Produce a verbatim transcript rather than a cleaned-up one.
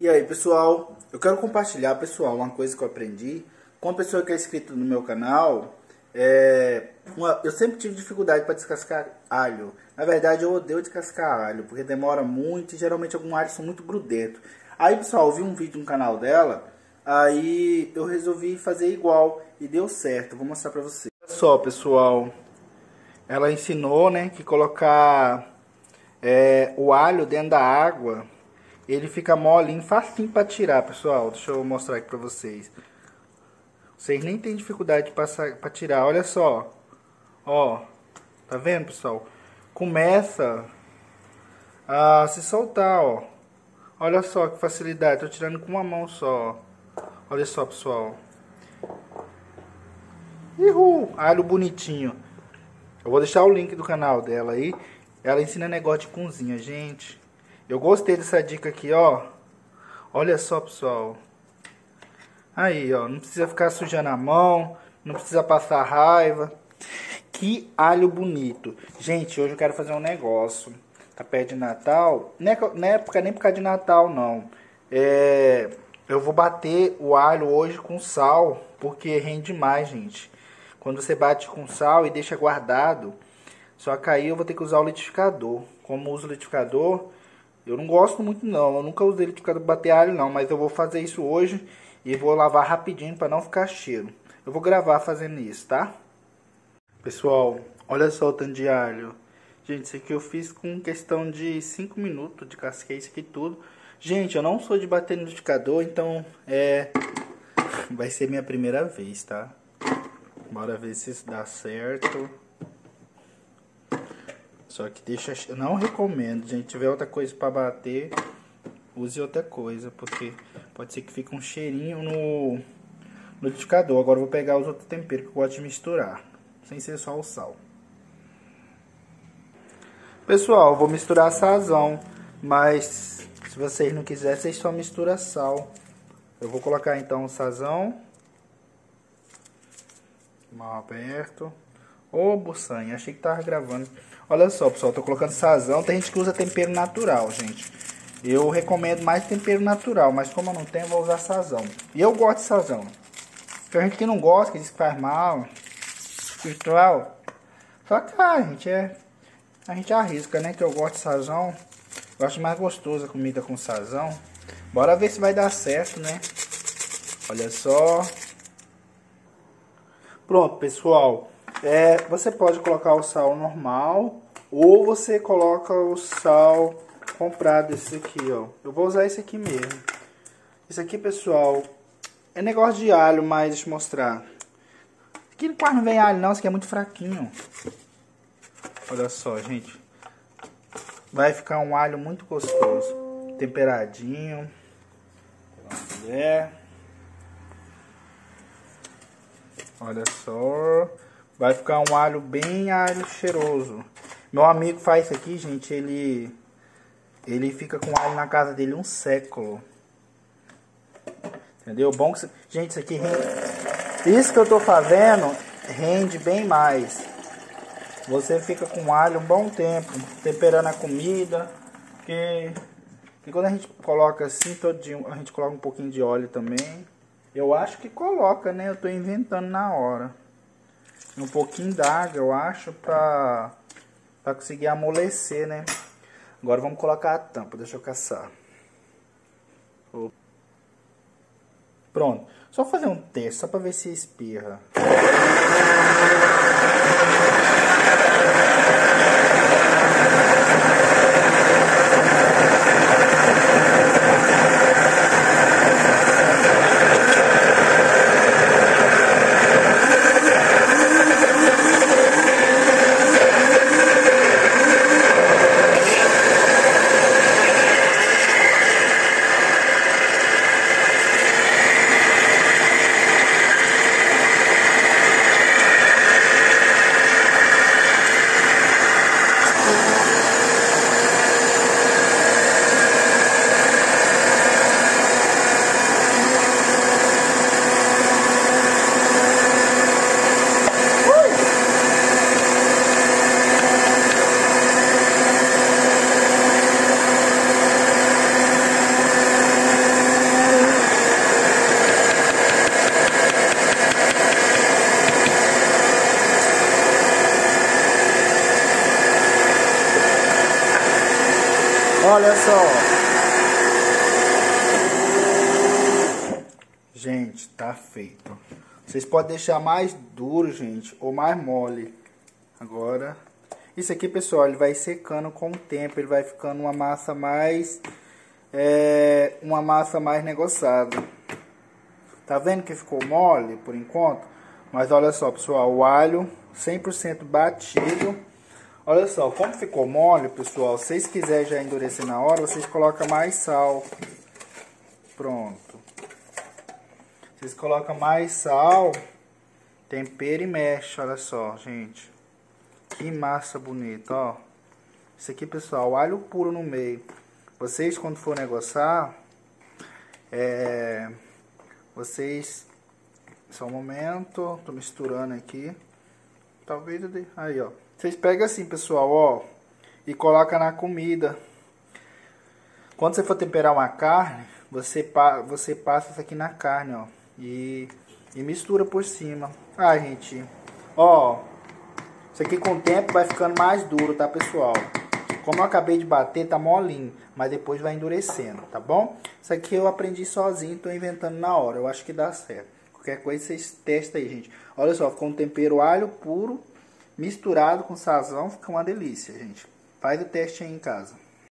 E aí, pessoal, eu quero compartilhar, pessoal, uma coisa que eu aprendi com a pessoa que é inscrita no meu canal. É, uma, eu sempre tive dificuldade para descascar alho. Na verdade, eu odeio descascar alho, porque demora muito e geralmente alguns alhos são muito grudentos. Aí, pessoal, eu vi um vídeo no canal dela, aí eu resolvi fazer igual e deu certo. Vou mostrar para vocês. Olha só, pessoal, ela ensinou, né, que colocar é, o alho dentro da água, ele fica molinho, facinho para tirar, pessoal. Deixa eu mostrar aqui para vocês. Vocês nem tem dificuldade para tirar, olha só. Ó, tá vendo, pessoal? Começa a se soltar, ó. Olha só que facilidade, tô tirando com uma mão só. Olha só, pessoal. Uhul, alho bonitinho. Eu vou deixar o link do canal dela aí. Ela ensina negócio de cozinha, gente. Eu gostei dessa dica aqui, ó. Olha só, pessoal. Aí, ó. Não precisa ficar sujando a mão. Não precisa passar raiva. Que alho bonito. Gente, hoje eu quero fazer um negócio. Tá perto de Natal. Não é, não é época nem por causa de Natal, não. É, eu vou bater o alho hoje com sal. Porque rende mais, gente. Quando você bate com sal e deixa guardado. Só que aí eu vou ter que usar o liquidificador. Como uso o liquidificador, eu não gosto muito não. Eu nunca usei liquidificador para bater alho não. Mas eu vou fazer isso hoje. E vou lavar rapidinho para não ficar cheiro. Eu vou gravar fazendo isso, tá? Pessoal, olha só o tanto de alho. Gente, isso aqui eu fiz com questão de cinco minutos. De casquei isso aqui tudo. Gente, eu não sou de bater no liquidificador. Então, é... vai ser minha primeira vez, tá? Bora ver se isso dá certo. Só que deixa... Eu não recomendo, gente. Se tiver outra coisa pra bater, use outra coisa. Porque pode ser que fique um cheirinho no, no liquidificador. Agora eu vou pegar os outros temperos que eu gosto de misturar. Sem ser só o sal. Pessoal, eu vou misturar sazão. Mas se vocês não quiserem, vocês só misturam sal. Eu vou colocar então o sazão. Mal aberto. Ô, buçanha, achei que tava gravando. Olha só, pessoal, tô colocando sazão. Tem gente que usa tempero natural, gente. Eu recomendo mais tempero natural, mas como eu não tenho, eu vou usar sazão. E eu gosto de sazão. Tem gente que não gosta, que diz que faz mal. Pessoal, só que a gente é... A gente arrisca, né? Que eu gosto de sazão. Eu acho mais gostoso a comida com sazão. Bora ver se vai dar certo, né? Olha só. Pronto, pessoal. É, você pode colocar o sal normal ou você coloca o sal comprado, esse aqui, ó. Eu vou usar esse aqui mesmo. Esse aqui, pessoal, é negócio de alho, mas deixa eu mostrar. Aqui quase não vem alho não, esse aqui é muito fraquinho. Olha só, gente. Vai ficar um alho muito gostoso. Temperadinho. É. Olha só. Vai ficar um alho bem alho cheiroso. Meu amigo faz isso aqui, gente. Ele ele fica com alho na casa dele um século. Entendeu? Bom que... Gente, isso aqui rende... Isso que eu tô fazendo rende bem mais. Você fica com alho um bom tempo. Temperando a comida. Porque... E quando a gente coloca assim, todinho, a gente coloca um pouquinho de óleo também. Eu acho que coloca, né? Eu tô inventando na hora. Um pouquinho d'água, eu acho, pra, pra conseguir amolecer, né? Agora vamos colocar a tampa, deixa eu caçar. Pronto. Só fazer um teste, só pra ver se espirra. olha só. Gente, tá feito. Vocês podem deixar mais duro, gente, ou mais mole. Agora, isso aqui, pessoal, ele vai secando com o tempo. Ele vai ficando uma massa mais... É, uma massa mais negociada. Tá vendo que ficou mole por enquanto? Mas olha só, pessoal, o alho cem por cento batido. Olha só, como ficou mole, pessoal, se vocês quiserem já endurecer na hora, vocês colocam mais sal. Pronto. Vocês colocam mais sal, tempera e mexe, olha só, gente. Que massa bonita, ó. Isso aqui, pessoal, alho puro no meio. Vocês, quando for negociar, é... vocês... Só um momento, tô misturando aqui. Talvez eu dê... Aí, ó. Vocês pegam assim, pessoal, ó, e coloca na comida. Quando você for temperar uma carne, você, pa... você passa isso aqui na carne, ó. E, e mistura por cima. Ah, gente, ó, isso aqui com o tempo vai ficando mais duro, tá, pessoal? Como eu acabei de bater, tá molinho, mas depois vai endurecendo, tá bom? Isso aqui eu aprendi sozinho, tô inventando na hora, eu acho que dá certo. Qualquer coisa vocês testam aí, gente. Olha só, ficou um tempero alho puro, misturado com sazão, fica uma delícia, gente. Faz o teste aí em casa.